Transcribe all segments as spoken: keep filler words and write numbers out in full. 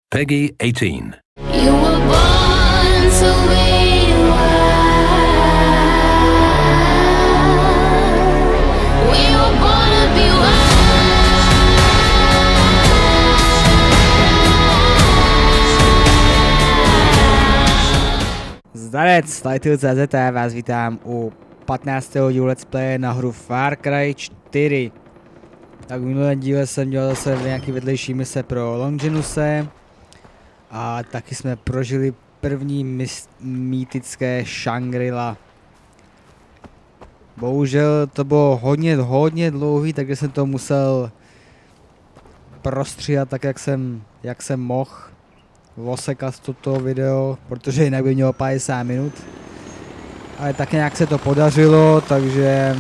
Peggy eighteen. You were born to be wild. We were born to be wild. Zdarec, tady Tilt tečka cé zet, já vás vítám u patnáctého dílu Let's Play na hru Far Cry čtyři. Tak v minulém díle jsem dělal zase nějaký vedlejší mise pro Longinuse. A taky jsme prožili první mýtické Shangri-La. Bohužel to bylo hodně, hodně dlouhý, takže jsem to musel prostříhat tak, jak jsem, jak jsem mohl osekat toto video, protože jinak by mělo padesát minut. Ale tak nějak se to podařilo, takže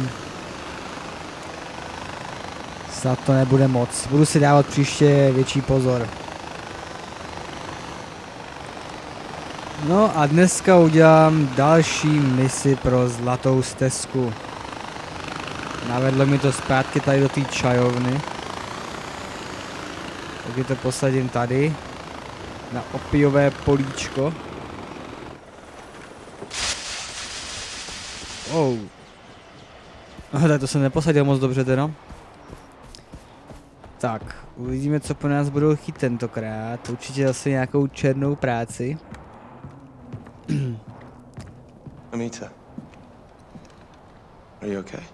snad to nebude moc. Budu si dávat příště větší pozor. No a dneska udělám další misi pro Zlatou stezku. Navedlo mi to zpátky tady do té čajovny. Takže to posadím tady. Na opiové políčko. Oh. No, tak to jsem neposadil moc dobře teda. Tak, uvidíme, co po nás budou chtít tentokrát. Určitě zase nějakou černou práci. Amita, are you okay?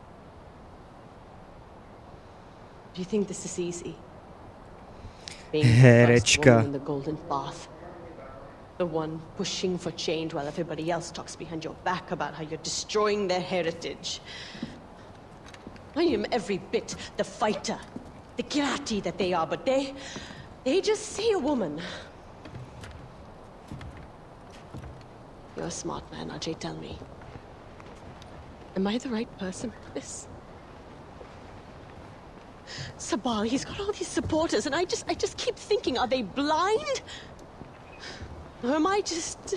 Do you think this is easy? Being the first woman in the golden path. The one pushing for change while everybody else talks behind your back about how you're destroying their heritage. I am every bit the fighter, the kirati that they are, but they... they just see a woman. You're a smart man, Ajay, tell me. Am I the right person for this? Sabal, he's got all these supporters, and I just, I just keep thinking, are they blind? Or am I just...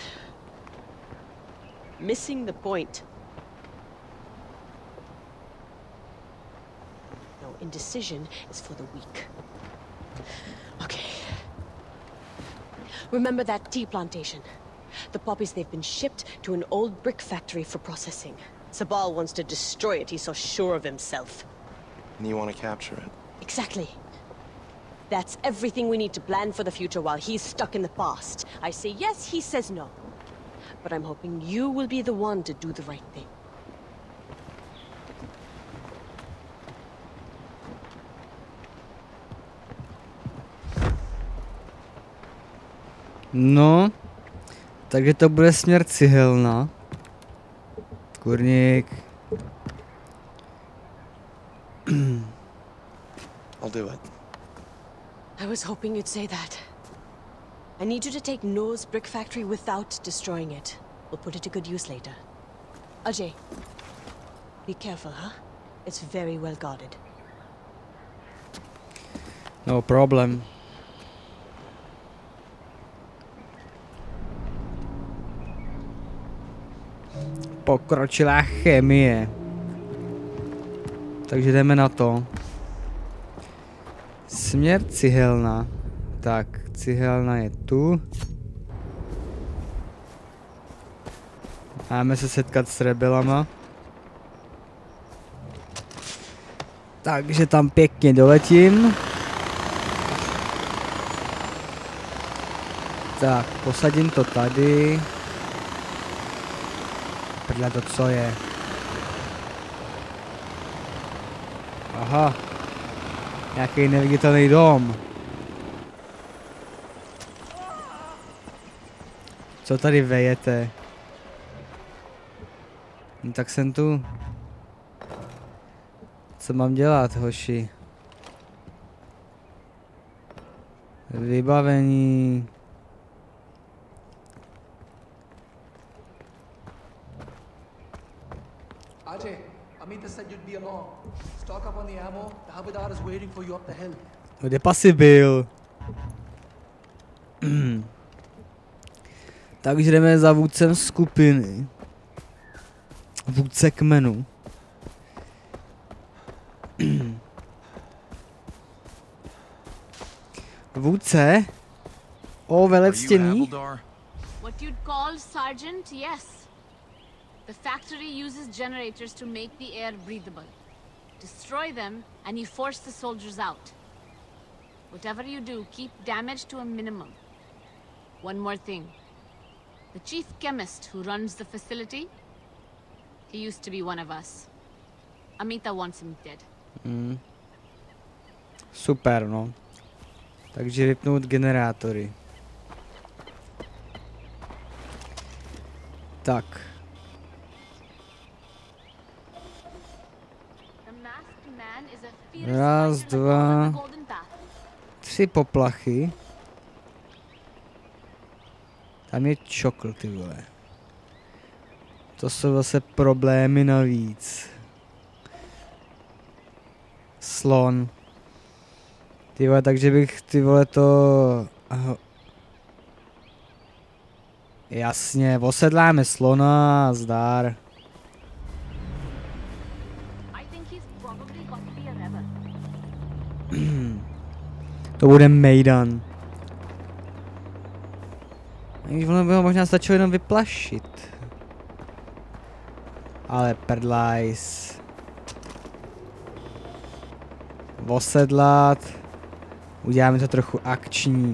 missing the point? No, indecision is for the weak. Okay. Remember that tea plantation? The poppies, they've been shipped to an old brick factory for processing. Sabal wants to destroy it, he's so sure of himself. And you want to capture it? Exactly. That's everything we need to plan for the future while he's stuck in the past. I say yes, he says no. But I'm hoping you will be the one to do the right thing. No, takže to bude směr cihelna. Kurník. I'll do it. I was hoping you'd say that. I need you to take Noah's brick factory without destroying it. We'll put it to good use later. Ajay, be careful, huh? It's very well guarded. No problem. Pokročilá chemie. Takže jdeme na to. Směr cihelna. Tak, cihelna je tu. Máme se setkat s rebelama. Takže tam pěkně doletím. Tak, posadím to tady. Prdele, to co je? Aha. Nějaký neviditelný dom. Co tady vejete? No tak jsem tu. Co mám dělat, hoši? Vybavení. Ajay, Amita said you'd be along. Stock up on the ammo. The Habadar is waiting for you up the hill. Kde pasi byl? Takže jdeme za vůdcem skupiny. Vůdce kmenu. Vůdce? O, velectěný. What you'd call sergeant, yes. The factory uses generators to make the air breathable. Destroy them, and you force the soldiers out. Whatever you do, keep damage to a minimum. One more thing. The chief chemist who runs the facility, he used to be one of us. Amita wants him dead. Mm. Super, no. Takže vypnout generátory. Tak. Raz, dva, tři poplachy. Tam je čokl, ty vole. To jsou zase problémy navíc. Slon. Ty vole, takže bych ty vole to... Aho. Jasně, osedláme slona a zdar. To bude mejdan. Když ono by ho možná stačilo jenom vyplašit. Ale prdlajs. Osedlat. Uděláme to trochu akční.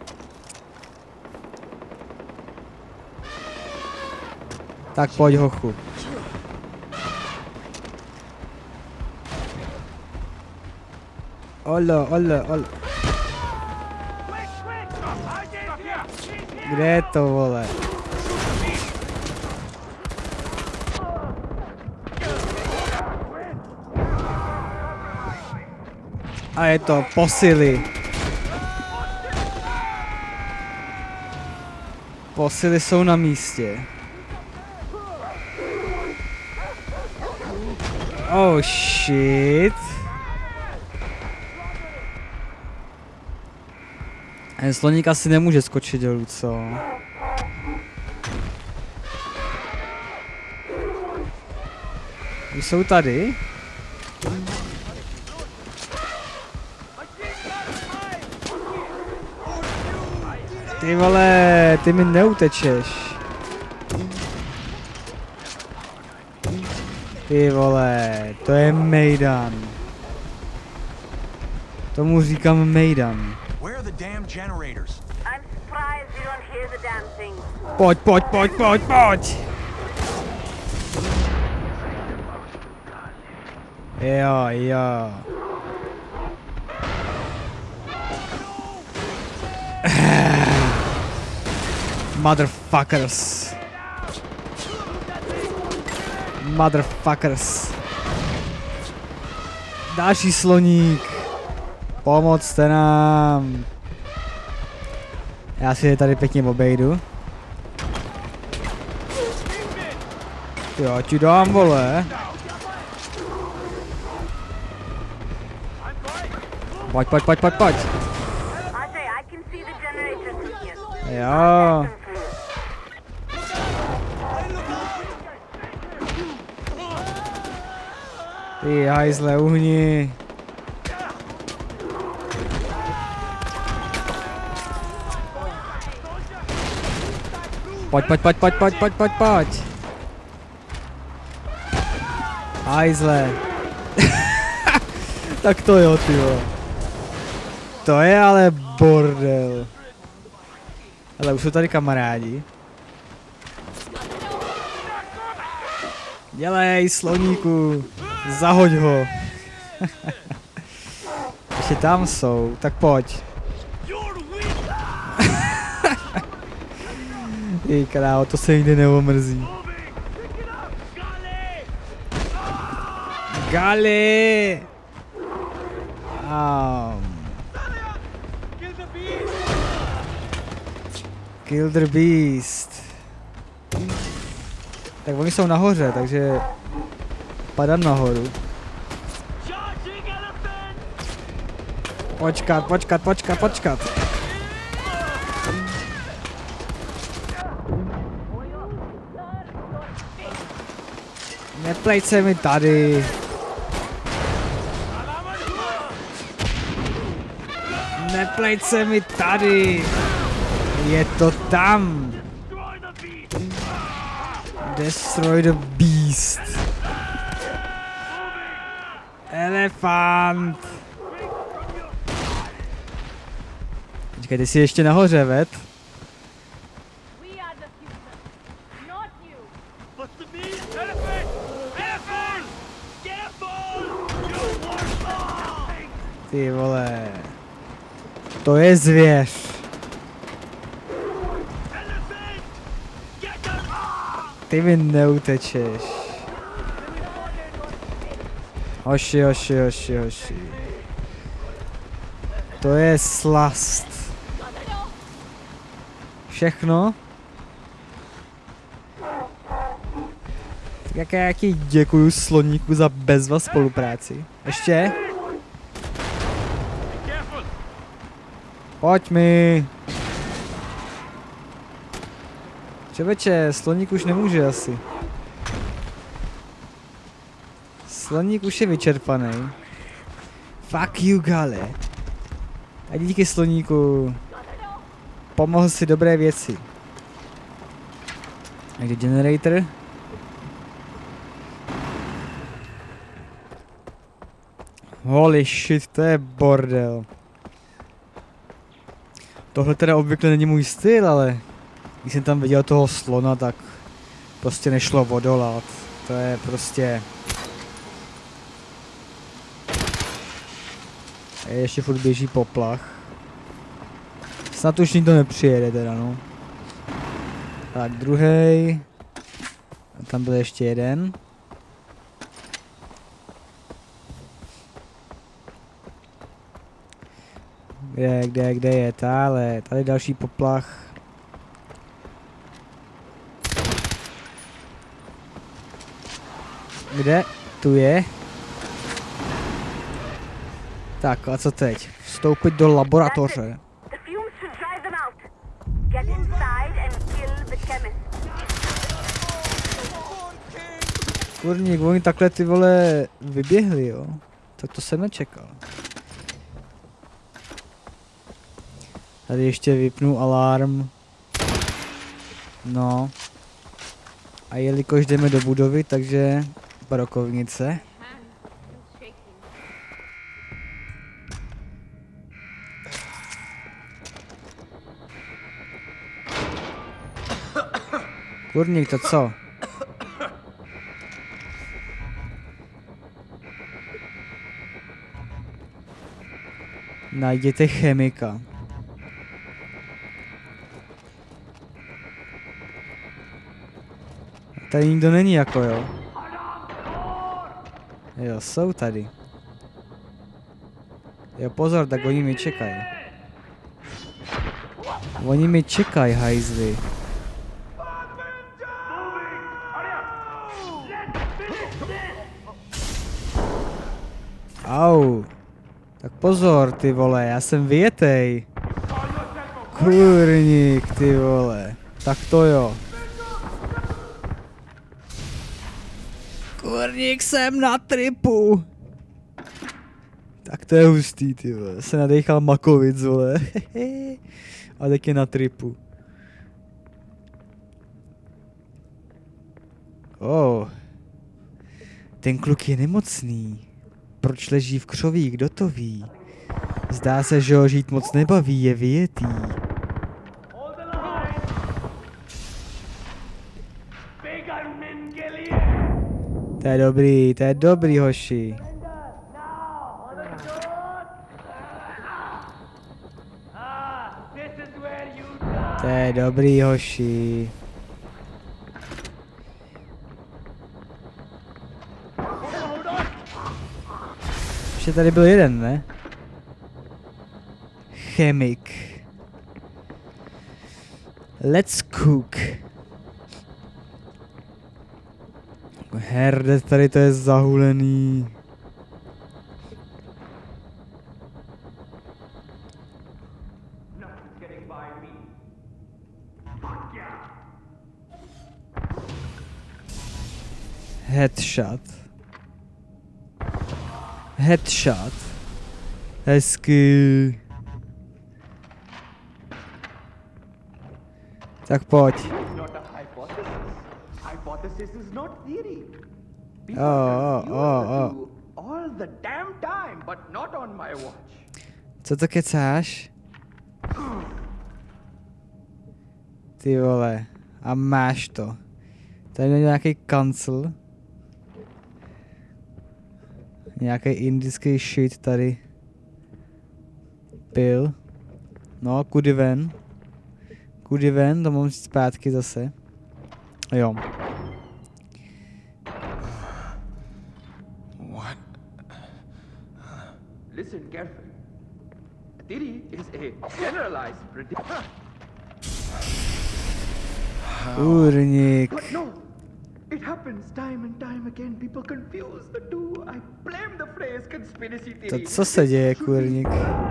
Tak pojď, hochu. Olo, olo, olo. Kde je to, vole? A je to posily. Posily jsou na místě. Oh shit. Ten sloník asi nemůže skočit dolů, co? Už jsou tady? Ty vole, ty mi neutečeš. Ty vole, to je mejdan. Tomu říkám mejdan. Pojď, pojď, pojď, pojď, pojď! Jo, jo. Motherfuckers. Motherfuckers. Další sloník. Pomocte nám. Já si je tady pěkně obejdu. Jo, ti dám, vole. Pojď, pojď, pojď, pojď, pojď. Jo. Ty hajzle, uhni. Pojď, pojď, pojď, pojď, pojď, pojď, pojď, pojď. Hajzle. Tak to jo, ty jo. To je ale bordel. Ale už jsou tady kamarádi. Dělej, sloníku. Zahoď ho. Ještě tam jsou, tak pojď. Jej krávo, to se nikdy neomrzí. Gali! Um. Kill the beast. Tak oni jsou nahoře, takže padat nahoru. Počkat, počkat, počkat, počkat. Neplejt se mi tady. Neplejt se mi tady. Je to tam! Destroy the beast! Elefant! Počkej, ty jsi ještě nahoře, vet? Ty vole. To je zvěř. Ty mi neutečeš. Hoši, hoši, hoši, hoši. To je slast. Všechno? Tak jak já jaký děkuju sloníku za bezva spolupráci. Ještě? Pojď mi. Čověče, sloník už nemůže asi. Sloník už je vyčerpaný. Fuck you, Gale. A díky sloníku. Pomohl si dobré věci. A kde generator? Holy shit, to je bordel. Tohle teda obvykle není můj styl, ale když jsem tam viděl toho slona, tak prostě nešlo odolat. To je prostě... A ještě furt běží poplach. Snad už nikdo nepřijede teda, no. Tak, druhý. A tam byl ještě jeden. Kde, kde, kde je? Tále, tady další poplach. Kde? Tu je. Tak, a co teď? Vstoupit do laboratoře. Kurník, oni takhle ty vole vyběhli, jo? Tak to jsem nečekal. Tady ještě vypnu alarm. No. A jelikož jdeme do budovy, takže brokovnice. Kurník, to co? Najděte chemika. Tady nikdo není jako jo. Jo, jsou tady. Jo, pozor, tak oni mi čekají. Oni mi čekají, hajzli. Au. Tak pozor, ty vole, já jsem vyjetej. Kurník, ty vole. Tak to jo. Kurník, jsem na tripu. Tak to je hustý, ty vole. Se nadechal Makovic, vole. A tak je na tripu. Oh. Ten kluk je nemocný. Proč leží v křoví, kdo to ví? Zdá se, že ho žít moc nebaví, je vyjetý. To je dobrý, to je dobrý, hoši. To je dobrý, hoši. Ještě tady byl jeden, ne? Chemik. Let's cook. Herde, tady to je zahulený. Headshot. Headshot. Hezky. Tak pojď. Not a hypothesis. Hypothesis is not theory. People Oh, confuse oh, the oh. two all the damn time, but not on my watch. Co to kecáš? Ty vole. A máš to. Tady je nějaký kancel. Nějaký indický shit tady. Pil. No, kudy ven. Kudy ven, to mám říct zpátky zase. Jo. What? Listen carefully. Theory is a generalized prediction. Kurník. But no, it happens time and time again. People confuse the two. I blame the phrase conspiracy To theory. co se děje, kurník?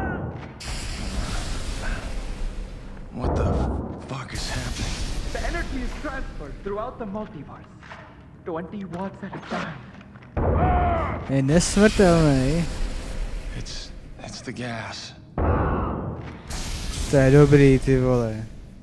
What the fuck is happening? The energy is transferred throughout the multiverse. twenty watts at a time. Je nesmrtelný. It's it's the gas. To je dobrý, ty vole.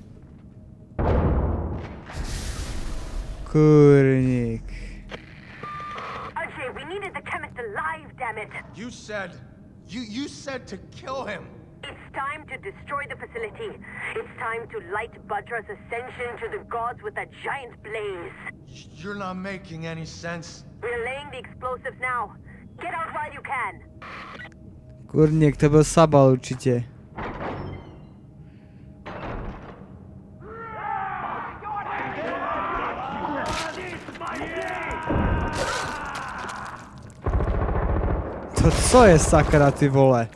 Kurník. Ajay, we needed the chemist alive, damn it! You said you you said to kill him. It's time to destroy the facility. It's time to light Bajra's ascension to the gods with a giant blaze. You're not making any sense. We're laying the explosives now. Get out while you can. Kurník, to byl Sabal určitě. To co je sakra, ty vole?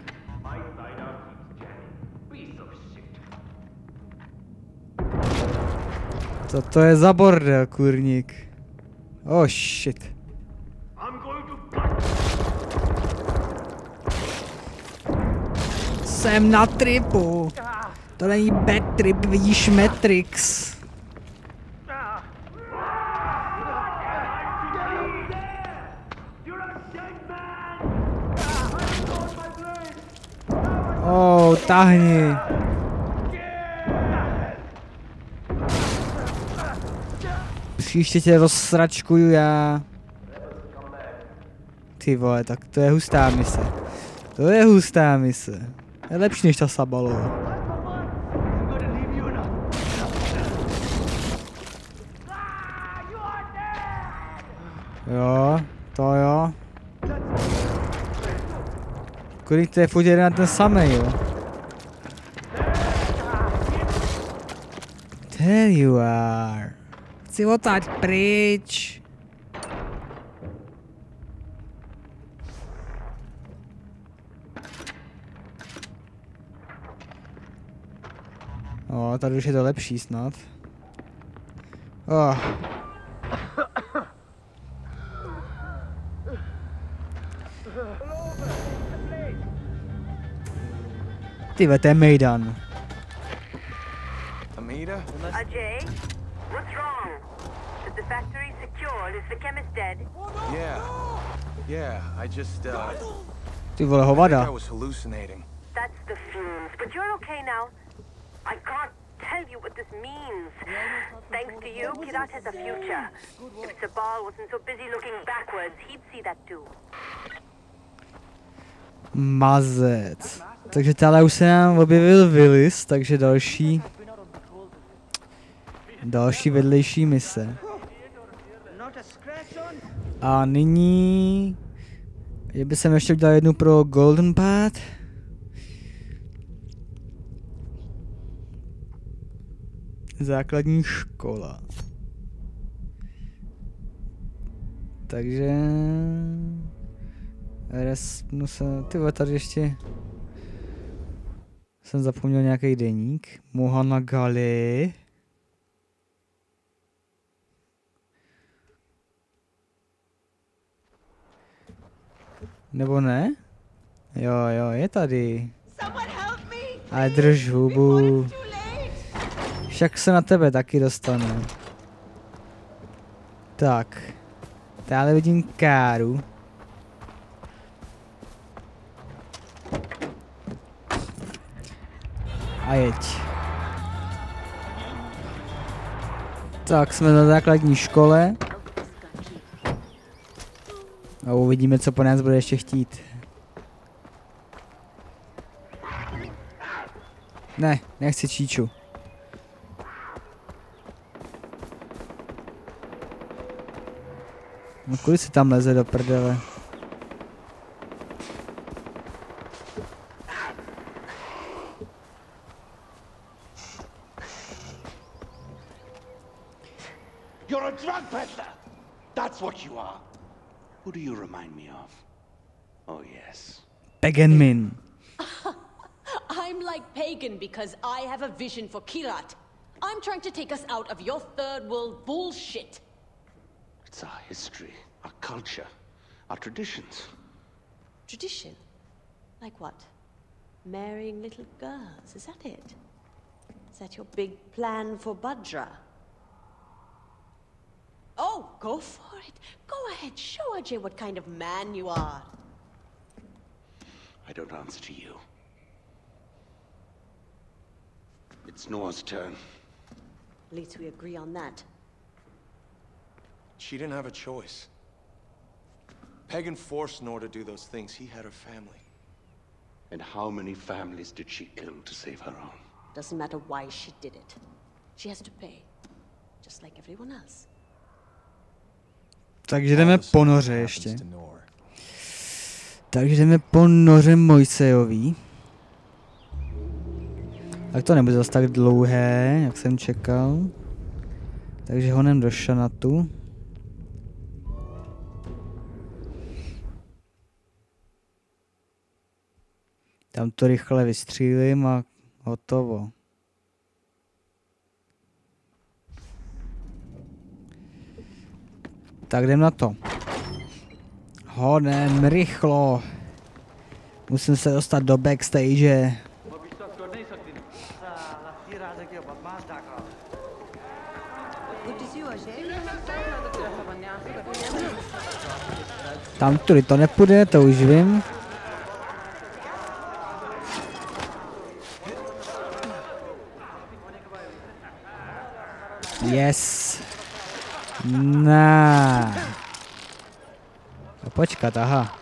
Co to je za bordel, kurník? Oh shit. Jsem na tripu. To není bad trip, vidíš Matrix. Oh, tahni. Příště tě rozsračkuju já. Ty vole, tak to je hustá mise. To je hustá mise. Je lepší než ta Sabalova. Jo, to jo. Kolik to je furt jeden na ten samej, jo. There you are. Chci otáť pryč. O, tady už je to lepší snad. Oh. Ty to je Mejdan. Amita? Ajay, what's wrong? Is the factory secured? Is the chemist dead? Yeah. Yeah, I just uh Ty vole I hovada. was hallucinating. That's the fumes. But you're okay now. I can't tell you what this means. Thanks to you, Kirat has a future. If Sabal wasn't so busy looking backwards, he'd see that too. Mazec. Takže tady už se nám objevil Willis, takže další... Další vedlejší mise. A nyní... Je by jsem ještě udělal jednu pro Golden Path. Základní škola. Takže... Erasmus, ty vole, tady ještě... Jsem zapomněl nějaký deník. Mohana Gali. Nebo ne? Jo, jo, je tady. Ale drž hubu. Však se na tebe taky dostane. Tak. Tady vidím Káru. A jeď. Tak jsme na základní škole. A uvidíme, co po nás bude ještě chtít. Ne, nechci číču. No kudy si tam leze do prdele? You're a drug peddler! That's what you are. Who do you remind me of? Oh, yes. Pagan Min. I'm like Pagan because I have a vision for Kirat. I'm trying to take us out of your third world bullshit. It's our history, our culture, our traditions. Tradition? Like what? Marrying little girls, is that it? Is that your big plan for Bhadra? Oh, go for it. Go ahead, show Ajay what kind of man you are. I don't answer to you. It's Noah's turn. At least we agree on that. She didn't have a choice. Pagan forced Noor to do those things. He had her family. And how many families did she kill to save her own? Doesn't matter why she did it. She has to pay. Just like everyone else. Takže jdeme po noře ještě. Takže jdeme po noře Mojsejový. Tak to nebude zase tak dlouhé, jak jsem čekal. Takže honem do šanatu. Tam to rychle vystřílím a hotovo. Tak jdem na to. Honem, rychlo. Musím se dostat do backstage. Tam tudy to nepůjde, to už vím. Yes. Na. No počkat, aha.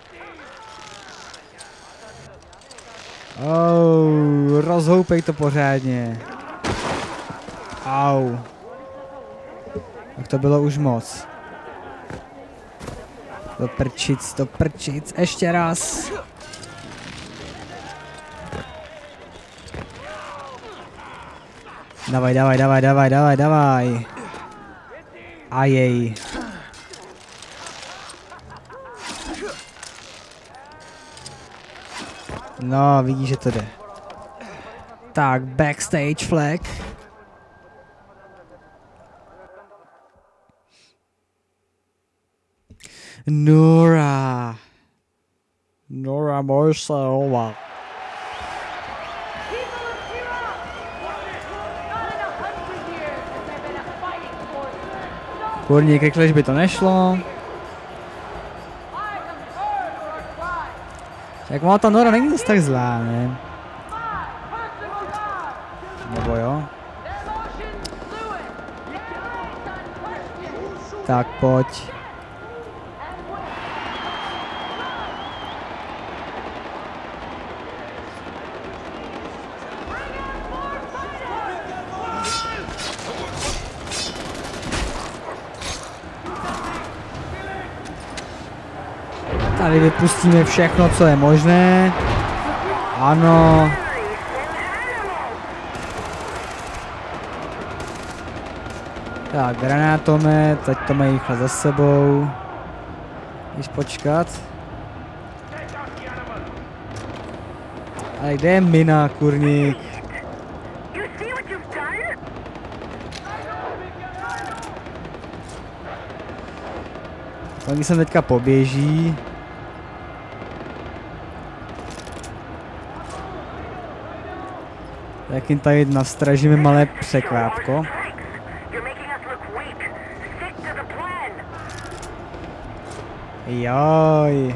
Oh, rozhoupej to pořádně. Au. Tak to bylo už moc. Do prčic, do prčic, ještě raz. Davaj, davaj, davaj, davaj, davaj, davaj. Ajej. No, vidíš, že to jde. Tak, backstage flag. Nora. Nora Mojsejová. Kurník, rychle, by to nešlo. Jak má ta Nora není dost tak zlá, ne? Nebo jo? Tak pojď. Tady vypustíme všechno, co je možné. Ano. Tak, granátomet, teď to mají rychle za sebou. Když počkat. Ale kde je mina, kurník? Oni sem teďka poběží. Jak jim tady nastražíme malé překvápko. Joj.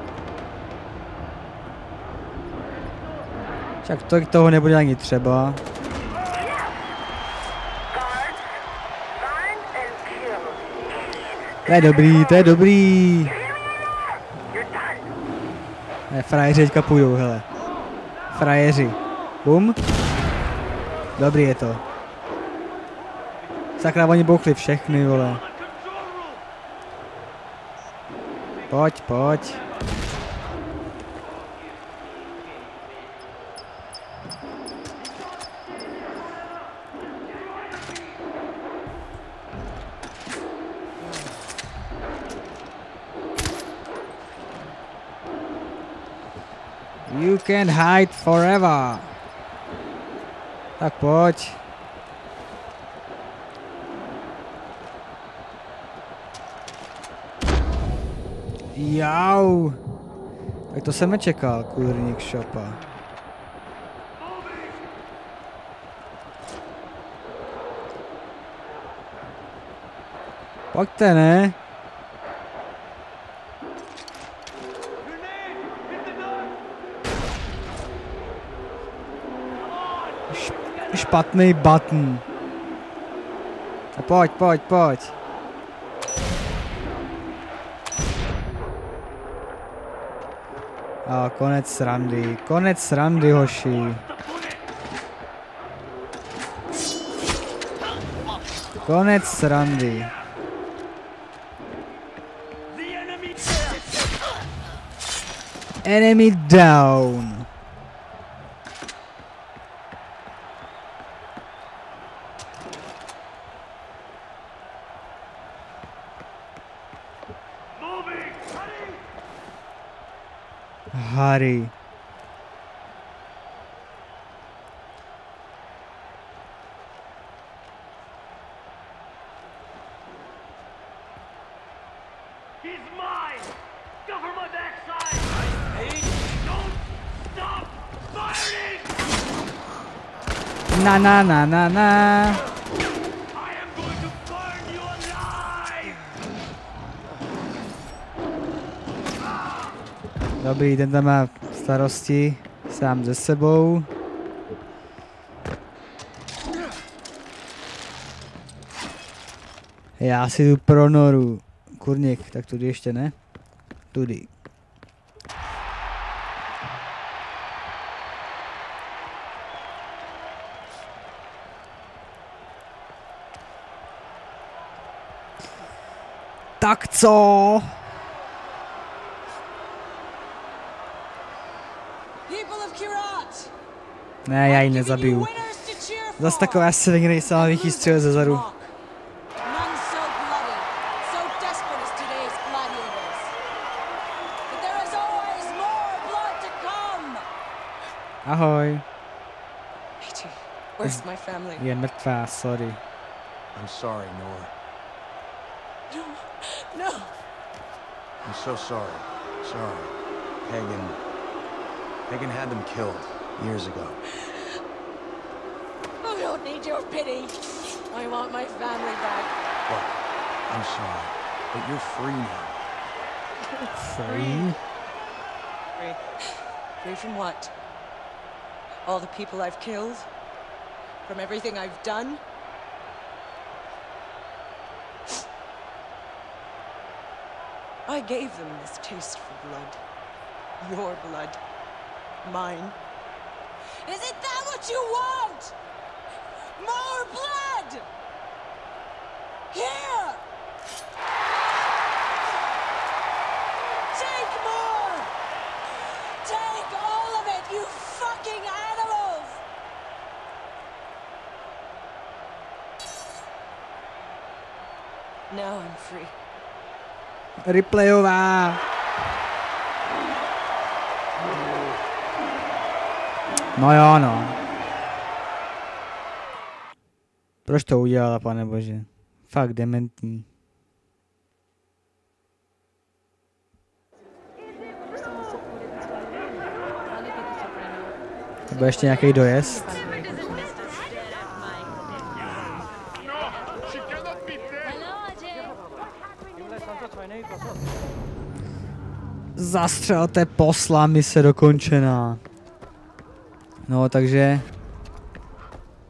Však to toho nebude ani třeba. To je dobrý, to je dobrý. Ne, frajeři teďka půjdou, hele. Frajeři. Bum. Dobrý je to. Sakra, oni bouchli všechny, vole. Pojď, pojď. You can hide forever. Tak pojď. Jau. Tak to jsem nečekal, kurník šopa. Pojďte, ne? Špatný button. A pojď, pojď, pojď. A konec srandy, konec srandy, hoši. Konec srandy. Enemy down. Harry. He's mine! Cover my backside! Hey, don't stop firing! Na na na na na. I am going to burn you alive! Dobrý, ten tam má starosti sám ze sebou. Já si jdu pro noru. Kurník, tak tudy ještě ne? Tudy. Tak co? Ne, já ji nezabiju. Zas takové svině nejsem, ale jí střel ze zadu. Ahoj. Where's my family? Je mrtvá, sorry. I'm sorry, Nora. No, no. I'm so sorry. Sorry. Hagen... Hagen had them killed years ago. I don't need your pity. I want my family back. Look, I'm sorry, but you're free now. Free? Free. Free from what? All the people I've killed? From everything I've done? I gave them this taste for blood. Your blood. Mine. Is it that what you want? More blood! Here! Take more! Take all of it, you fucking animals! Now I'm free. Replayová. No jo, no. Proč to udělala, pane bože? Fakt dementní. To byl ještě nějaký dojezd. Zastřelte posla, mise dokončená. No, takže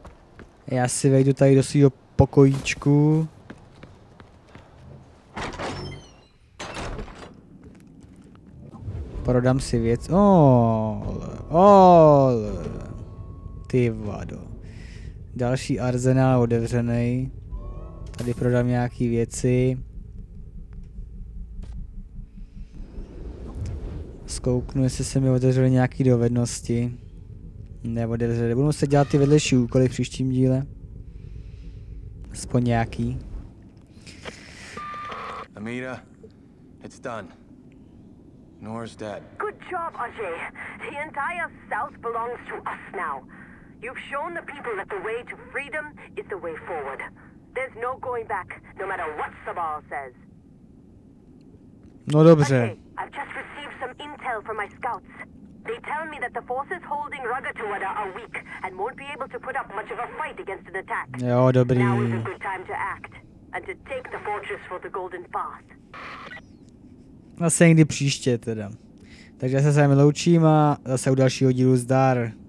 já si vejdu tady do svého pokojíčku. Prodám si věc. Ol, ol. Ty vado. Další arzenál otevřený. Tady prodám nějaký věci. Zkouknu, jestli se mi otevřely nějaké dovednosti. Neotevřely. Budu muset dělat ty vedlejší úkoly v příštím díle. Aspoň nějaký. Amita, it's done. Nora's dead. Good job, Ajay. The entire South belongs to us now. You've shown the people that the way to freedom is the way forward. There's no going back, no matter what Sabal says. No dobře. Ajay, I've just received some intel from my scouts. They tell me that the forces holding Ragatuada are weak and won't be able to put up much of a fight against an attack. Jo, dobrý. Now is a good time to act and to take the fortress for the Golden Path. Zase někdy příště teda. Takže se s vámi loučím a zase u dalšího dílu zdar.